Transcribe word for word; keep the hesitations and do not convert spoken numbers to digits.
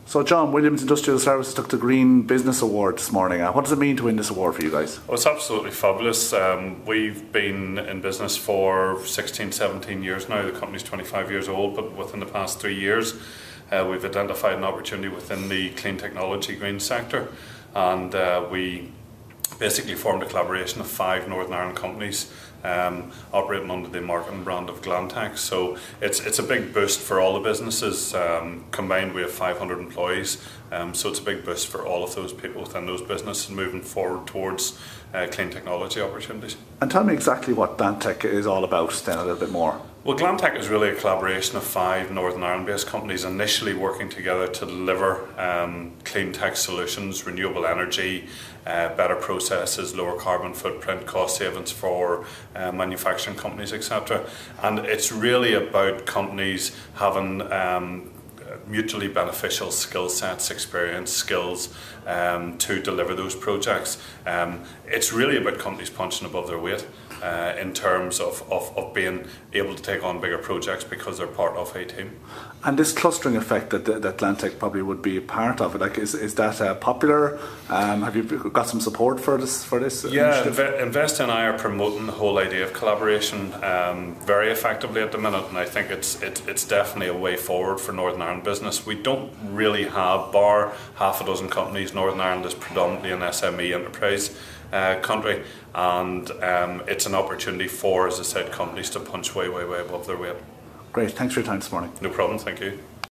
So John, Williams Industrial Services took the Green Business Award this morning. Uh, what does it mean to win this award for you guys? Well, it's absolutely fabulous. Um, we've been in business for sixteen, seventeen years now. The company's twenty-five years old, but within the past three years uh, we've identified an opportunity within the clean technology green sector, and uh, we basically formed a collaboration of five Northern Ireland companies um, operating under the marketing brand of Glantech. So it's it's a big boost for all the businesses. Um, combined, we have five hundred employees, um, so it's a big boost for all of those people within those businesses moving forward towards uh, clean technology opportunities. And tell me exactly what Glantech is all about then a little bit more. Well, Glantech is really a collaboration of five Northern Ireland-based companies initially working together to deliver um, clean tech solutions, renewable energy, uh, better processes, lower carbon footprint, cost savings for uh, manufacturing companies, et cetera. And it's really about companies having um, mutually beneficial skill sets, experience, skills um, to deliver those projects. Um, it's really about companies punching above their weight uh, in terms of, of, of being able to take on bigger projects because they're part of a team. And this clustering effect that that Glantech probably would be a part of it, like is is that uh, popular? Um, have you got some support for this for this? Yeah, initiative? Inve Invest and I are promoting the whole idea of collaboration um, very effectively at the minute, and I think it's it, it's definitely a way forward for Northern Ireland business. We don't really have, bar half a dozen companies. Northern Ireland is predominantly an S M E enterprise uh, country, and um, it's an opportunity for, as I said, companies to punch way, way, way above their weight. Great, thanks for your time this morning. No problem, thank you.